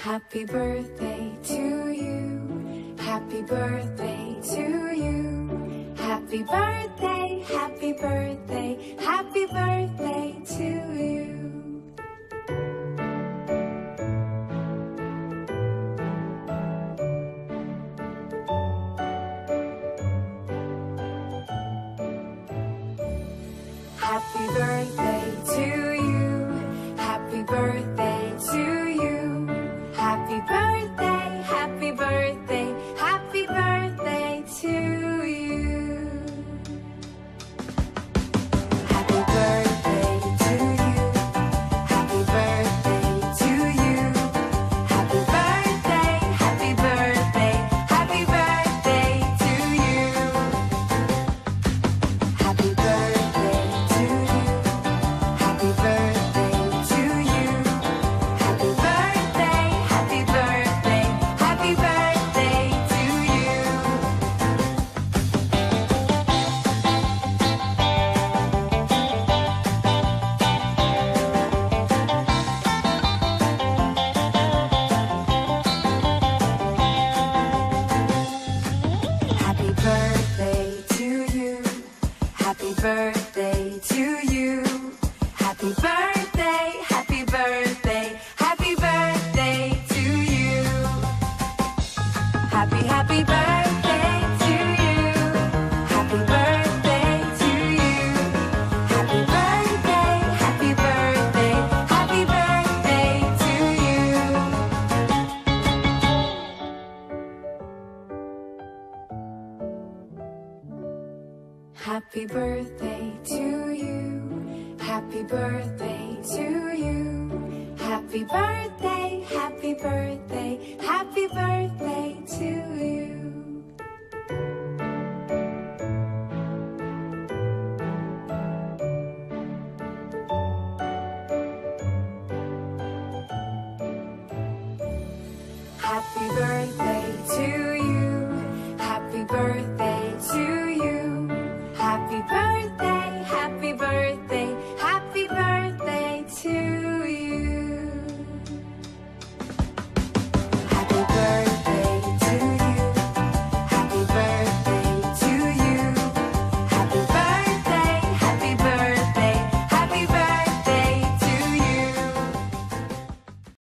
Happy birthday to you. Happy birthday to you. Happy birthday, happy birthday, happy birthday to you. Happy birthday to you. Happy birthday to you. Happy birthday, happy birthday, happy birthday to you. Happy birthday to you. Happy birthday to you. Happy birthday, happy birthday, happy birthday to you. Happy birthday to you. Happy birthday to you. Happy birthday, happy birthday, happy birthday to you. Happy birthday to you. Happy birthday to you. Happy birthday, happy birthday, happy birthday to you. Happy birthday to you. Happy birthday to you. Happy birthday, happy birthday, happy birthday to you. Happy birthday to you. Happy birthday to you. Happy birthday, happy birthday, happy birthday